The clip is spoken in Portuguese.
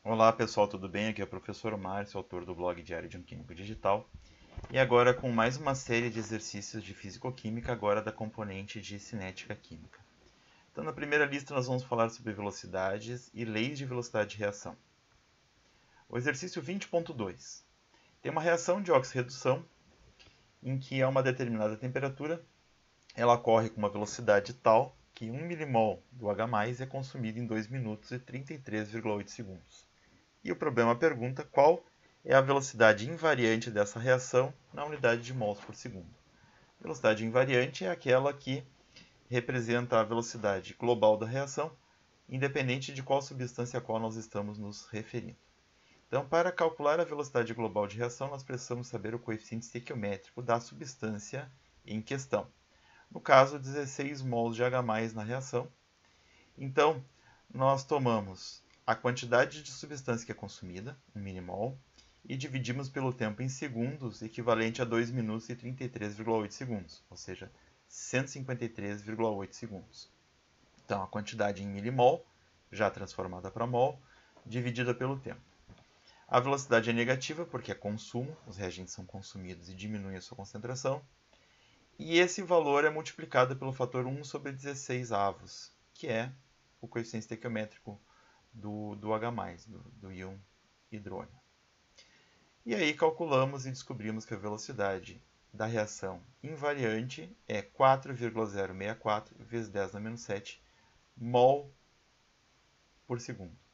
Olá pessoal, tudo bem? Aqui é o professor Márcio, autor do blog Diário de um Químico Digital. E agora com mais uma série de exercícios de Físico-Química, agora da componente de Cinética Química. Então na primeira lista nós vamos falar sobre velocidades e leis de velocidade de reação. O exercício 20.2 tem uma reação de oxirredução em que a uma determinada temperatura ela ocorre com uma velocidade tal que 1 milimol do H+, é consumido em 2 minutos e 33,8 segundos. E o problema pergunta qual é a velocidade invariante dessa reação na unidade de mols por segundo. A velocidade invariante é aquela que representa a velocidade global da reação, independente de qual substância a qual nós estamos nos referindo. Então, para calcular a velocidade global de reação, nós precisamos saber o coeficiente estequiométrico da substância em questão. No caso, 16 mols de H+ na reação. Então, nós tomamos a quantidade de substância que é consumida, 1 milimol, e dividimos pelo tempo em segundos, equivalente a 2 minutos e 33,8 segundos, ou seja, 153,8 segundos. Então, a quantidade em milimol, já transformada para mol, dividida pelo tempo. A velocidade é negativa porque é consumo, os reagentes são consumidos e diminuem a sua concentração. E esse valor é multiplicado pelo fator 1 sobre 16 avos, que é o coeficiente estequiométrico do H+, do íon hidrônio. E aí calculamos e descobrimos que a velocidade da reação invariante é 4,064 vezes 10 na menos 7 mol por segundo.